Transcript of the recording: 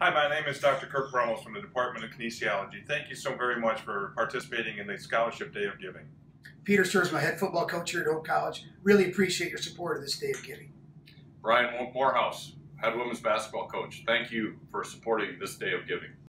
Hi, my name is Dr. Kirk Brumels from the Department of Kinesiology. Thank you so very much for participating in the Scholarship Day of Giving. Peter Stuursma, head football coach here at Oak College. Really appreciate your support of this Day of Giving. Brian Morehouse, head women's basketball coach. Thank you for supporting this Day of Giving.